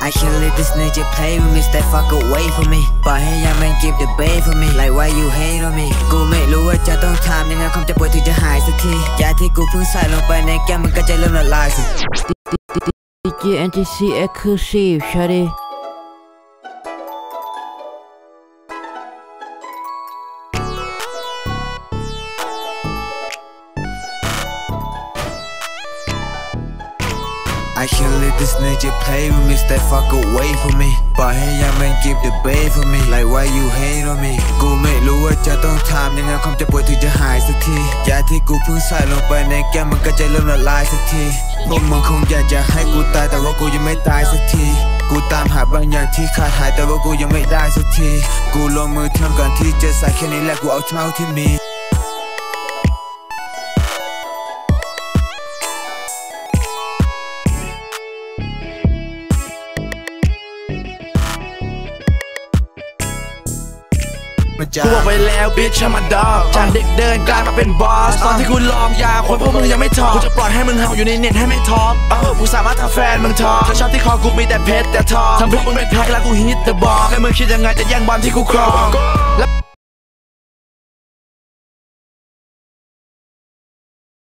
I can't let this nigga play with me, stay fuck away from me ปล่อยให้ยามแม่ง give the bait for me like why you hate on me กูไม่รู้ว่าจะต้องทำยังไงความเจ็บปวดถึงจะหายสักทียาที่กูเพิ่งใส่ลงไปในแก้มมันก็จะเริ่มละลายสิ DJ NTC Exclusive Shawty I can't let this nigga play with me, stay fuck away from me ปล่อยให้ยามแม่ง give the bait for me like why you hate on me กูไม่รู้ว่าจะต้องทำยังไงความเจ็บปวดถึงจะหายสักทียาที่กูเพิ่งใส่ลงไปในแก้มมันก็จะเริ่มละลายสักทีพวกมึงคงอยากจะให้กูตายแต่ว่ากูยังไม่ตายสักทีกูตามหาบางอย่างที่ขาดหายแต่ว่ากูยังไม่ได้สักทีกูลงมือทำก่อนที่จะใส่แค่นี้แหละกูเอาเท่าที่มีกูบอกไปแล้วbitch ฉันมาดอกจากเด็กเดินกลายมาเป็นบอสตอนที่กูลองยาคนพวกมึงยังไม่ทอกูจะปล่อยให้มึงเห่าอยู่ในเน็ตให้ไม่ท็อปกูสามารถทำแฟนมึงทอเธอชอบที่คอกูมีแต่เพชรแต่ทองทำเพื่อมึงเป็นแพ็คแล้วกูฮิตแต่บอกให้มึงคิดยังไงจะแย่งบอลที่กูครอง